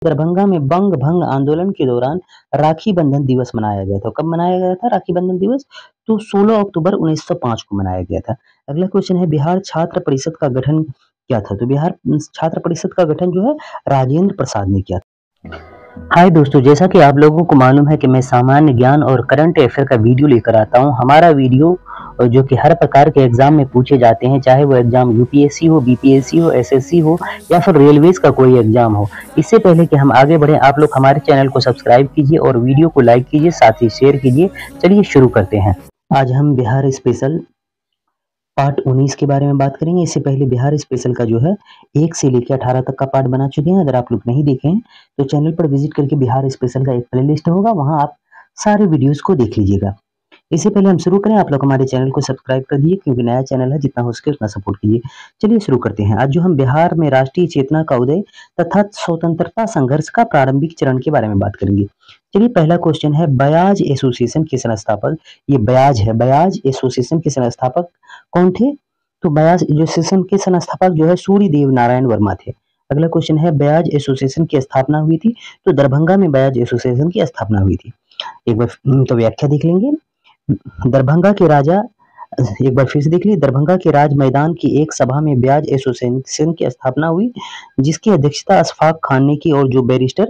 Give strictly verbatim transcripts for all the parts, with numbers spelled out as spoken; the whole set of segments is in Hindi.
दरभंगा में बंग भंग आंदोलन के दौरान राखी बंधन दिवस मनाया गया था। कब मनाया गया था राखी बंधन दिवस? तो सोलह अक्टूबर उन्नीस सौ पाँच को मनाया गया था। अगला क्वेश्चन है बिहार छात्र परिषद का गठन क्या था? तो बिहार छात्र परिषद का गठन जो है राजेंद्र प्रसाद ने किया था। हाय दोस्तों, जैसा कि आप लोगों को मालूम है कि मैं सामान्य ज्ञान और करंट अफेयर का वीडियो लेकर आता हूं। हमारा वीडियो जो कि हर प्रकार के एग्जाम में पूछे जाते हैं, चाहे वो एग्जाम यूपीएससी हो, बीपीएससी हो, एसएससी हो या फिर रेलवेज का कोई एग्जाम हो। इससे पहले कि हम आगे बढ़ें, आप लोग हमारे चैनल को सब्सक्राइब कीजिए और वीडियो को लाइक कीजिए, साथ ही शेयर कीजिए। चलिए शुरू करते हैं। आज हम बिहार स्पेशल पार्ट उन्नीस के बारे में बात करेंगे। इससे पहले बिहार स्पेशल का जो है एक से लेकर अठारह तक का पार्ट बना चुके हैं। अगर आप लोग नहीं देखे हैं तो चैनल पर विजिट करके बिहार स्पेशल का एक प्लेलिस्ट होगा, वहां आप सारे वीडियोस को देख लीजिएगा। इससे पहले हम शुरू करें, आप लोग हमारे चैनल को सब्सक्राइब कर दीजिए, क्योंकि नया चैनल है, जितना हो सके उतना सपोर्ट कीजिए। चलिए शुरू करते हैं। आज जो हम बिहार में राष्ट्रीय चेतना का उदय तथा स्वतंत्रता संघर्ष का प्रारंभिक चरण के बारे में बात करेंगे। चलिए पहला क्वेश्चन है, बयाज एसोसिएशन के संस्थापक, ये बयाज है, बयाज एसोसिएशन के संस्थापक कौन थे? तो बयाज एसोसिएशन के संस्थापक जो है सूर्य देव नारायण वर्मा थे। अगला क्वेश्चन है, बयाज एसोसिएशन की स्थापना हुई थी? तो दरभंगा में बयाज एसोसिएशन की स्थापना हुई थी। एक बार तो व्याख्या देख लेंगे। दरभंगा के राजा, एक बार फिर से देख लीजिए, दरभंगा के राज मैदान की एक सभा में ब्याज एसोसिएशन की स्थापना हुई, जिसकी अध्यक्षता अशफाक खान ने की, और जो बैरिस्टर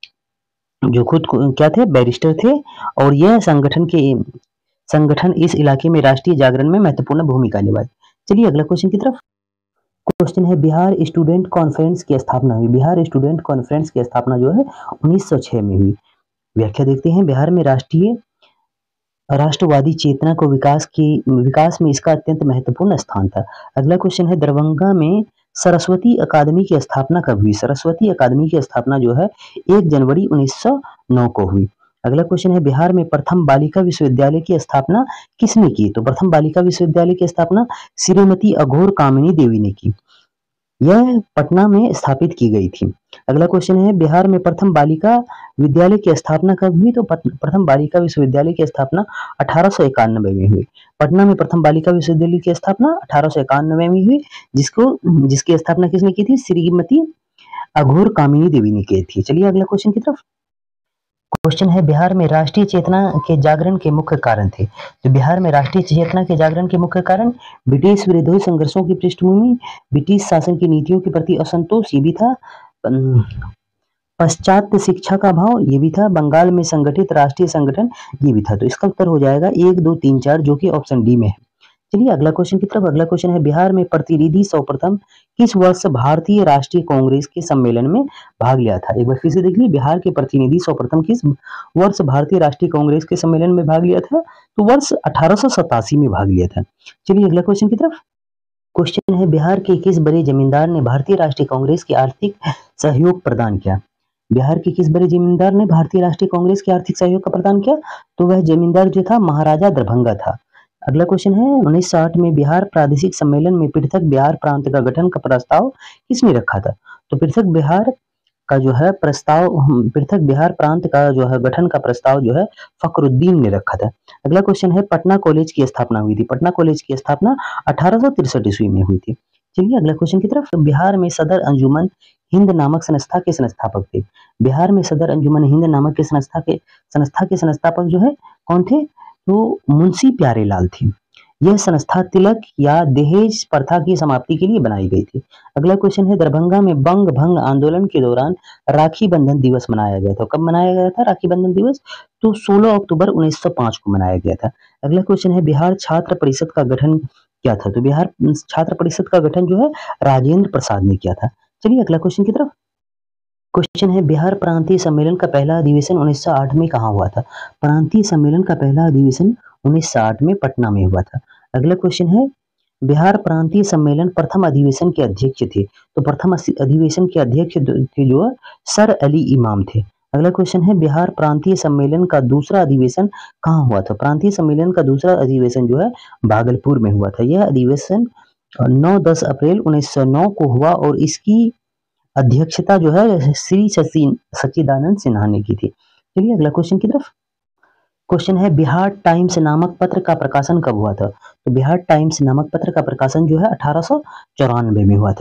जो खुद क्या थे, बैरिस्टर थे। और यह संगठन के संगठन इस इलाके में राष्ट्रीय जागरण में महत्वपूर्ण भूमिका निभाई। चलिए अगला क्वेश्चन की तरफ। क्वेश्चन है, बिहार स्टूडेंट कॉन्फ्रेंस की स्थापना हुई। बिहार स्टूडेंट कॉन्फ्रेंस की स्थापना जो है उन्नीस सौ छह में हुई। व्याख्या देखते हैं। बिहार में राष्ट्रीय राष्ट्रवादी चेतना को विकास की विकास में इसका अत्यंत महत्वपूर्ण स्थान था। अगला क्वेश्चन है, दरभंगा में सरस्वती अकादमी की स्थापना कब हुई? सरस्वती अकादमी की स्थापना जो है एक जनवरी उन्नीस सौ नौ को हुई। अगला क्वेश्चन है, बिहार में प्रथम बालिका विश्वविद्यालय की स्थापना किसने की? तो प्रथम बालिका विश्वविद्यालय की स्थापना श्रीमती अघोर कामिनी देवी ने की। यह पटना में स्थापित की गई थी। अगला क्वेश्चन है, बिहार में प्रथम बालिका विद्यालय की स्थापना कब हुई? तो प्रथम बालिका विश्वविद्यालय की स्थापना अठारह सौ इक्यानवे में हुई। पटना में प्रथम बालिका विश्वविद्यालय की स्थापना अठारह सौ इक्यानवे में हुई, जिसको जिसकी स्थापना किसने की थी? श्रीमती अघोर कामिनी देवी ने की थी। चलिए अगला क्वेश्चन की तरफ। क्वेश्चन है, बिहार में राष्ट्रीय चेतना के जागरण के मुख्य कारण थे। तो बिहार में राष्ट्रीय चेतना के जागरण के मुख्य कारण ब्रिटिश विरोधी संघर्षों की पृष्ठभूमि, ब्रिटिश शासन की नीतियों के प्रति असंतोष, ये भी था। पाश्चात्य शिक्षा का भाव, ये भी था। बंगाल में संगठित राष्ट्रीय संगठन, ये भी था। तो इसका उत्तर हो जाएगा एक दो तीन चार, जो कि ऑप्शन डी में है। चलिए अगला क्वेश्चन की तरफ। अगला क्वेश्चन है, बिहार में प्रतिनिधि सर्वप्रथम किस वर्ष भारतीय राष्ट्रीय कांग्रेस के सम्मेलन में भाग लिया था? एक बार फिर से देख लीजिए, बिहार के प्रतिनिधि सर्वप्रथम किस वर्ष भारतीय राष्ट्रीय कांग्रेस के सम्मेलन में भाग लिया था? तो वर्ष अठारह सौ सतासी में भाग लिया था। चलिए अगला क्वेश्चन की तरफ। क्वेश्चन है, बिहार के किस बड़े जमींदार ने भारतीय राष्ट्रीय कांग्रेस के आर्थिक सहयोग प्रदान किया? बिहार के किस बड़े जमींदार ने भारतीय राष्ट्रीय कांग्रेस के आर्थिक सहयोग का प्रदान किया? तो वह जमींदार जो था महाराजा दरभंगा था। अगला क्वेश्चन है, उन्नीस सौ आठ में बिहार प्रादेशिक सम्मेलन में पृथक बिहार प्रांत का गठन का प्रस्ताव किसने रखा था? तो पृथक बिहार का जो है प्रस्ताव, पृथक बिहार प्रांत का जो है गठन का प्रस्ताव जो है फखरुद्दीन ने रखा था। अगला क्वेश्चन है, पटना कॉलेज की स्थापना हुई थी। पटना कॉलेज की स्थापना अठारह सौ तिरसठ ईस्वी में हुई थी। चलिए अगला क्वेश्चन की तरफ। बिहार में सदर अंजुमन हिंद नामक संस्था के संस्थापक थे। बिहार में सदर अंजुमन हिंद नामक के संस्था के संस्था के संस्थापक जो है कौन थे? तो मुंशी प्यारेलाल थे। यह संस्था तिलक या दहेज प्रथा की समाप्ति के लिए बनाई गई थी। अगला क्वेश्चन है, दरभंगा में बंग भंग आंदोलन के दौरान राखी बंधन दिवस मनाया गया था। कब मनाया गया था राखी बंधन दिवस? तो सोलह अक्टूबर उन्नीस सौ पाँच को मनाया गया था। अगला क्वेश्चन है, बिहार छात्र परिषद का गठन क्या था? तो बिहार छात्र परिषद का गठन जो है राजेंद्र प्रसाद ने किया था। चलिए अगला क्वेश्चन की तरफ। क्वेश्चन है, बिहार प्रांतीय सम्मेलन का पहला अधिवेशन उन्नीस सौ आठ में कहाँ हुआ था? प्रांतीय सम्मेलन का पहला अधिवेशन उन्नीस सौ आठ में पटना में हुआ था। अगला क्वेश्चन है, बिहार प्रांतीय सम्मेलन प्रथम अधिवेशन के अध्यक्ष थे। तो प्रथम अधिवेशन के अध्यक्ष थे जो सर अली इमाम थे। अगला क्वेश्चन है, बिहार प्रांतीय सम्मेलन का दूसरा अधिवेशन कहाँ हुआ था? प्रांतीय सम्मेलन का दूसरा अधिवेशन जो है भागलपुर में हुआ था। यह अधिवेशन नौ दस अप्रैल उन्नीस सौ नौ को हुआ, और इसकी अध्यक्षता जो है श्री सच्चिदानंद सिन्हा ने की थी। चलिए अगला क्वेश्चन की तरफ। क्वेश्चन है, बिहार टाइम्स नामक पत्र का प्रकाशन कब हुआ था? तो बिहार टाइम्स नामक पत्र का प्रकाशन जो है अठारह सौ चौरानवे में हुआ था।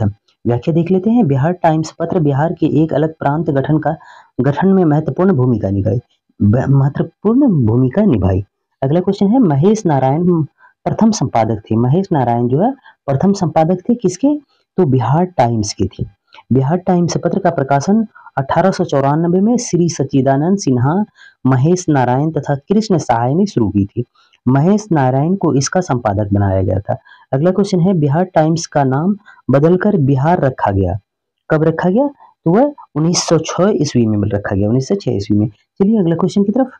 व्याख्या देख लेते हैं। बिहार टाइम्स पत्र बिहार के एक अलग प्रांत गठन का गठन में महत्वपूर्ण भूमिका निभाई महत्वपूर्ण भूमिका निभाई। अगला क्वेश्चन है, महेश नारायण प्रथम संपादक थे। महेश नारायण जो है प्रथम संपादक थे किसके? तो बिहार टाइम्स के थे। बिहार टाइम्स पत्र का प्रकाशन अठारह सौ चौरानबे में श्री सच्चिदानंद सिन्हा, महेश नारायण तथा कृष्ण सहाय ने शुरू की थी। महेश नारायण को इसका संपादक बनाया गया था। अगला क्वेश्चन है, बिहार टाइम्स का नाम बदलकर बिहार रखा गया। कब रखा गया? तो वह उन्नीस सौ छह ईस्वी में रखा गया, उन्नीस सौ छह ईस्वी में। चलिए अगला क्वेश्चन की तरफ।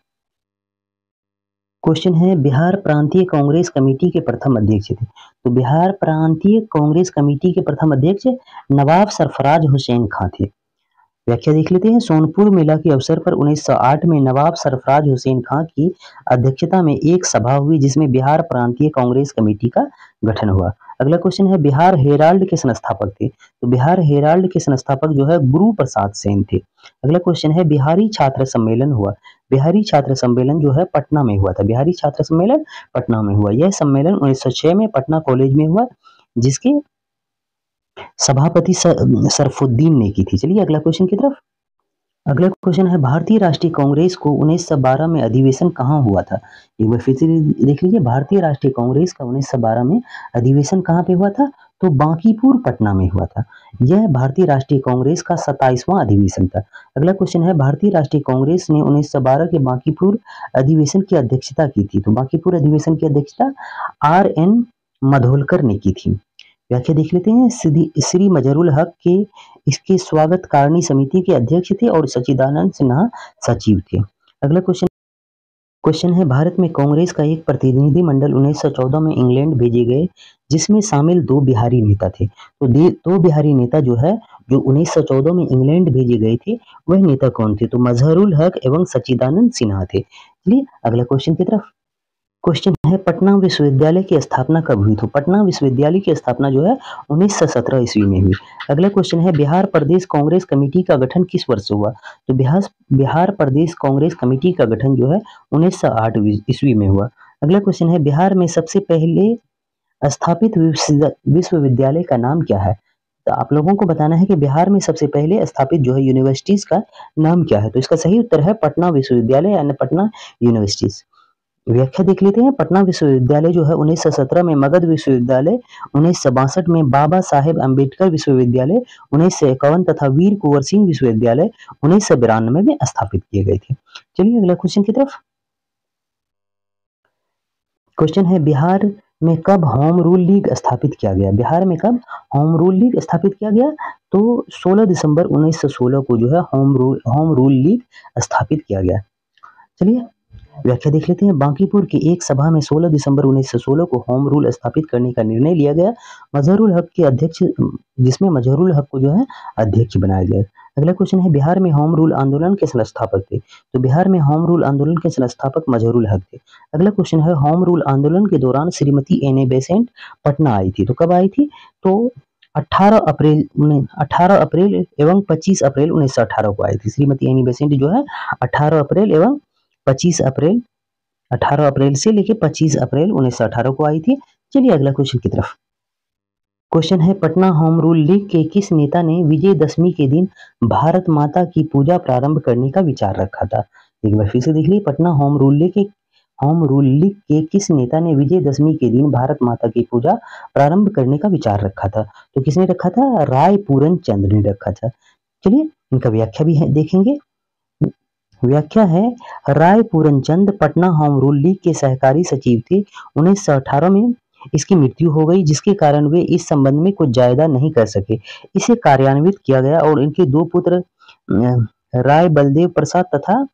क्वेश्चन है, बिहार प्रांतीय कांग्रेस कमेटी के प्रथम अध्यक्ष थे। तो बिहार प्रांतीय कांग्रेस कमेटी के प्रथम अध्यक्ष नवाब सरफराज हुसैन खां थे। व्याख्या देख लेते हैं। सोनपुर मेला के अवसर पर उन्नीस सौ आठ में नवाब सरफराज हुसैन खां की अध्यक्षता में एक सभा हुई जिसमें बिहार प्रांतीय कांग्रेस कमेटी का गठन हुआ। अगला क्वेश्चन है, बिहार हेराल्ड के संस्थापक थे। तो बिहार हेराल्ड के संस्थापक जो है गुरु प्रसाद सेन थे। अगला क्वेश्चन है, बिहारी छात्र सम्मेलन हुआ। बिहारी छात्र सम्मेलन जो है पटना में हुआ था। बिहारी छात्र सम्मेलन पटना में हुआ। यह सम्मेलन उन्नीस सौ छह में पटना कॉलेज में हुआ जिसके सभापति सरफुद्दीन ने की थी। चलिए अगला क्वेश्चन की तरफ। अगला क्वेश्चन है, भारतीय राष्ट्रीय कांग्रेस को उन्नीस सौ बारह में अधिवेशन कहाँ हुआ था? एक बार फिर से देख लीजिए। भारतीय राष्ट्रीय कांग्रेस का उन्नीस सौ बारह में अधिवेशन कहाँ पे हुआ था? तो बांकीपुर पटना में हुआ था। यह भारतीय राष्ट्रीय कांग्रेस का सत्ताईसवां अधिवेशन था। अगला क्वेश्चन है, भारतीय राष्ट्रीय कांग्रेस ने उन्नीस सौ बारह के बांकीपुर अधिवेशन की अध्यक्षता की थी। तो बांकीपुर अधिवेशन की अध्यक्षता आर एन मधोलकर ने की थी। व्याख्या देख लेते हैं। श्री मजहरुल हक के इसके स्वागत कारिणी समिति के अध्यक्ष थे और सच्चिदानंद सिन्हा सचिव थे। अगला क्वेश्चन क्वेश्चन है, भारत में कांग्रेस का एक प्रतिनिधि मंडल उन्नीस सौ चौदह में इंग्लैंड भेजे गए जिसमें शामिल दो बिहारी नेता थे। तो दो बिहारी नेता जो है जो उन्नीस सौ चौदह में इंग्लैंड भेजे गए थे वह नेता कौन थे? तो मजहरुल हक एवं सच्चिदानंद सिन्हा थे। चलिए अगला क्वेश्चन की तरफ। क्वेश्चन है, पटना विश्वविद्यालय की स्थापना कब हुई? तो पटना विश्वविद्यालय की स्थापना जो है उन्नीस सौ सत्रह ईस्वी में हुई। अगला क्वेश्चन है, बिहार प्रदेश कांग्रेस कमेटी का गठन किस वर्ष हुआ? तो बिहार बिहार प्रदेश कांग्रेस कमेटी का गठन जो है उन्नीस सौ आठ ईस्वी में हुआ। अगला क्वेश्चन है, बिहार में सबसे पहले स्थापित विश्वविद्यालय का नाम क्या है? तो आप लोगों को बताना है कि बिहार में सबसे पहले स्थापित जो है यूनिवर्सिटीज का नाम क्या है? तो इसका सही उत्तर है पटना विश्वविद्यालय यानी पटना यूनिवर्सिटीज। व्याख्या देख लेते हैं। पटना विश्वविद्यालय जो है उन्नीस सौ सत्रह में मगध विश्वविद्यालय, उन्नीस सौ बासठ में बाबा साहेब अम्बेडकर विश्वविद्यालय, उन्नीस सौ इक्यावन तथा वीर कुंवर सिंह विश्वविद्यालय उन्नीस सौ बिरानवे में स्थापित किए गए थे। चलिए अगला क्वेश्चन की तरफ। क्वेश्चन है, बिहार में कब होम रूल लीग स्थापित किया गया? बिहार में कब होम रूल लीग स्थापित किया गया? तो सोलह दिसंबर उन्नीस सौ सोलह को जो है home rule home rule league स्थापित किया गया। चलिए व्याख्या देख लेते हैं। बांकीपुर की एक सभा में सोलह दिसंबर उन्नीस सौ सोलह को होम रूल स्थापित करने का निर्णय लिया गया। मजहरुल हक के अध्यक्ष जिसमें मजहरुल हक को जो है अध्यक्ष बनाया गया। अगला क्वेश्चन है, बिहार में होम रूल आंदोलन के संस्थापक थे। तो बिहार में होम रूल आंदोलन के संस्थापक मजहरुल हक थे। अगला क्वेश्चन है, होम रूल आंदोलन के दौरान श्रीमती एनी बेसेंट पटना आई थी। तो कब आई थी? तो अठारह अप्रैल अठारह अप्रैल एवं पच्चीस अप्रैल उन्नीस सौ अठारह को आई थी। श्रीमती एनी बेसेंट जो है अठारह अप्रैल एवं पच्चीस अप्रैल अठारह अप्रैल से लेकर पच्चीस अप्रैल उन्नीस सौ अठारह को आई थी। चलिए अगला क्वेश्चन की तरफ। क्वेश्चन है, पटना होम रूल लीग के किस नेता ने विजयदशमी के दिन भारत माता की पूजा प्रारंभ करने का विचार रखा था? एक बार फिर से देख लीजिए। पटना होम रूल लीग के होम रूल लीग के किस नेता ने विजयदशमी के दिन भारत माता की पूजा प्रारंभ करने का विचार रखा था? तो किसने रखा था? राय पूरन चंद्र ने रखा था। चलिए इनका व्याख्या भी है देखेंगे। व्याख्या है, Rai Puranchand Patna home rule league के सहकारी सचिव थे। उन्नीस सौ अठारह में इसकी मृत्यु हो गई जिसके कारण वे इस संबंध में कुछ ज्यादा नहीं कर सके। इसे कार्यान्वित किया गया और इनके दो पुत्र राय बलदेव प्रसाद तथा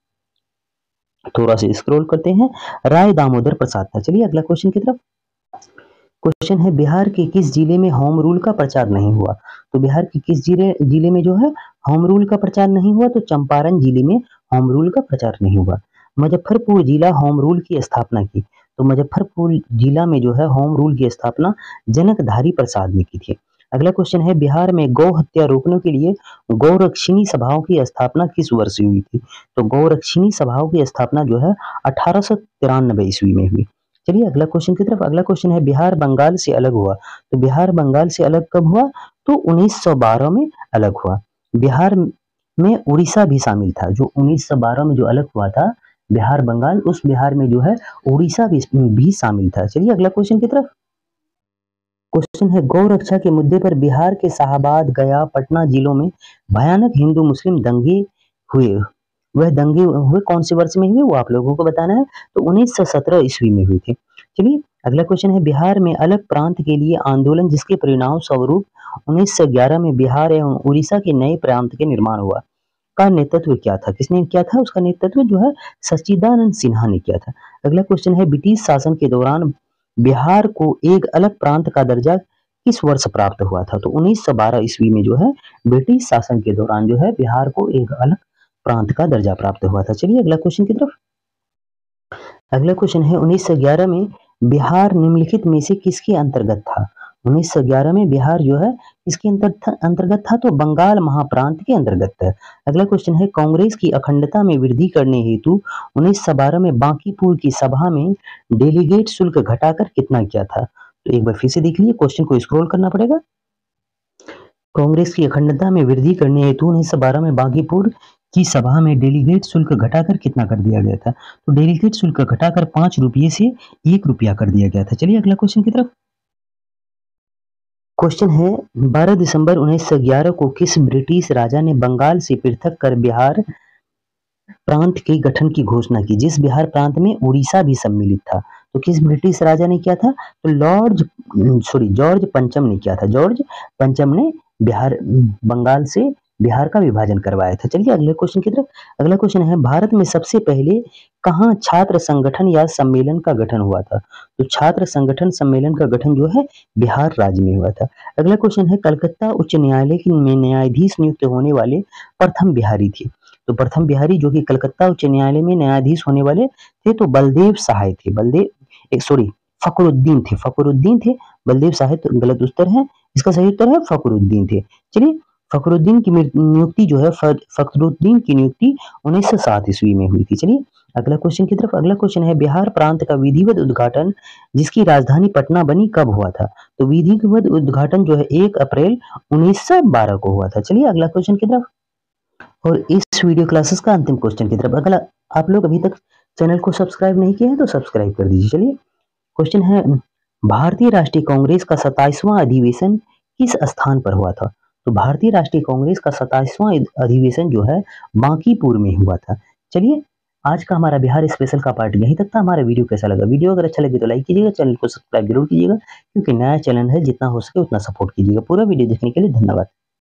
थोड़ा सा स्क्रॉल करते हैं राय दामोदर प्रसाद था। चलिए अगला क्वेश्चन की तरफ। क्वेश्चन है, बिहार के किस जिले में होम रूल का प्रचार नहीं हुआ? तो बिहार के किस जिले जिले में जो है होम रूल का प्रचार नहीं हुआ? तो चंपारण जिले में होम रूल का प्रचार नहीं हुआ। मुजफ्फरपुर जिला होम रूल की स्थापना की। तो मुजफ्फरपुर जिला में जो है होम रूल की स्थापना जनकधारी प्रसाद ने की थी। अगला क्वेश्चन है, बिहार में गौ हत्या रोकने के लिए गौरक्षिणी सभाओं की स्थापना किस वर्ष हुई थी? तो गौरक्षिणी सभाओं की स्थापना जो है अठारह सौ तिरानबे ईस्वी में हुई। चलिए अगला क्वेश्चन की तरफ। अगला क्वेश्चन है, बिहार बंगाल से अलग हुआ। तो बिहार बंगाल से अलग कब हुआ? तो उन्नीस सौ बारह में अलग हुआ। बिहार में उड़ीसा भी शामिल था, जो उन्नीस सौ बारह में जो अलग हुआ था बिहार बंगाल, उस बिहार में जो है उड़ीसा भी, भी शामिल था। चलिए अगला क्वेश्चन की तरफ। क्वेश्चन है गौ रक्षा के मुद्दे पर बिहार के शाहाबाद, गया, पटना जिलों में भयानक हिंदू मुस्लिम दंगे हुए। वह दंगे हुए कौन से वर्ष में हुए वो आप लोगों को बताना है। तो उन्नीस सौ सत्रह ईस्वी में हुई थी। चलिए अगला क्वेश्चन है बिहार में अलग प्रांत के लिए आंदोलन जिसके परिणाम स्वरूप उन्नीस सौ ग्यारह में बिहार एवं उड़ीसा के नए प्रांत के निर्माण हुआ, का नेतृत्व क्या था? किसने किया था? उसका नेतृत्व जो है सच्चिदानंद सिन्हा ने किया था। अगला क्वेश्चन है ब्रिटिश शासन के दौरान बिहार को एक अलग प्रांत का दर्जा किस वर्ष प्राप्त हुआ था? तो उन्नीस सौ बारह ईस्वी में जो है ब्रिटिश शासन के दौरान जो है बिहार को एक अलग प्रांत का दर्जा प्राप्त हुआ था। चलिए अगला क्वेश्चन की तरफ। अगला क्वेश्चन है उन्नीस सौ ग्यारह में बिहार निम्नलिखित में से किसके अंतर्गत था? उन्नीस सौ ग्यारह में बिहार जो है किसके अंतर्गत था? तो बंगाल महाप्रांत के अंतर्गत था। अगला क्वेश्चन है कांग्रेस की अखंडता में वृद्धि करने हेतु उन्नीस सौ बारह में बांकीपुर की सभा में डेलीगेट शुल्क घटाकर कितना किया था? तो एक बार फिर से देख लीजिए, क्वेश्चन को स्क्रॉल करना पड़ेगा। कांग्रेस की अखंडता में वृद्धि करने हेतु उन्नीस सौ बारह में बांकीपुर की सभा में डेलीगेट शुल्क घटाकर कितना कर दिया गया था? तो डेलीगेट शुल्क घटाकर पांच रुपये से एक रुपया कर दिया गया था। चलिए अगला क्वेश्चन की तरफ। क्वेश्चन है बारह दिसंबर उन्नीस सौ ग्यारह को किस ब्रिटिश राजा ने बंगाल से पृथक कर बिहार प्रांत के गठन की घोषणा की, जिस बिहार प्रांत में उड़ीसा भी सम्मिलित था? तो किस ब्रिटिश राजा ने किया था? तो लॉर्ड सॉरी जॉर्ज पंचम ने किया था। जॉर्ज पंचम ने बिहार बंगाल से बिहार का विभाजन करवाया था। चलिए अगले क्वेश्चन की तरफ। अगला क्वेश्चन है भारत में सबसे पहले कहाँ छात्र संगठन या सम्मेलन का गठन हुआ था? तो छात्र संगठन सम्मेलन का गठन जो है बिहार राज्य में हुआ था। अगला क्वेश्चन है कलकत्ता उच्च न्यायालय में न्यायाधीश नियुक्त होने वाले प्रथम बिहारी थे। तो प्रथम बिहारी जो कि कलकत्ता उच्च न्यायालय में न्यायाधीश होने वाले थे तो बलदेव सहाय थे। बलदेव एक सॉरी फखरुद्दीन थे। फखरुद्दीन थे। बलदेव सहाय तो गलत उत्तर है, इसका सही उत्तर है फखरुद्दीन थे। चलिए फखरुद्दीन की नियुक्ति जो है फखरुद्दीन की नियुक्ति उन्नीस सौ सात ईस्वी में हुई थी। चलिए अगला क्वेश्चन की तरफ। अगला क्वेश्चन है बिहार प्रांत का विधिवत उद्घाटन जिसकी राजधानी पटना बनी कब हुआ था? तो विधिवत उद्घाटन जो है एक अप्रैल उन्नीस सौ बारह को हुआ था। चलिए अगला क्वेश्चन की तरफ। और इस वीडियो क्लासेस का अंतिम क्वेश्चन की तरफ। अगला आप लोग अभी तक चैनल को सब्सक्राइब नहीं किया है तो सब्सक्राइब कर दीजिए। चलिए क्वेश्चन है भारतीय राष्ट्रीय कांग्रेस का सत्ताईसवां अधिवेशन किस स्थान पर हुआ था? तो भारतीय राष्ट्रीय कांग्रेस का सत्ताईसवां अधिवेशन जो है बांकीपुर में हुआ था। चलिए आज का हमारा बिहार स्पेशल का पार्ट यहीं तक था। हमारा वीडियो कैसा लगा? वीडियो अगर अच्छा लगे तो लाइक कीजिएगा, चैनल को सब्सक्राइब जरूर कीजिएगा क्योंकि नया चैनल है, जितना हो सके उतना सपोर्ट कीजिएगा। पूरा वीडियो देखने के लिए धन्यवाद।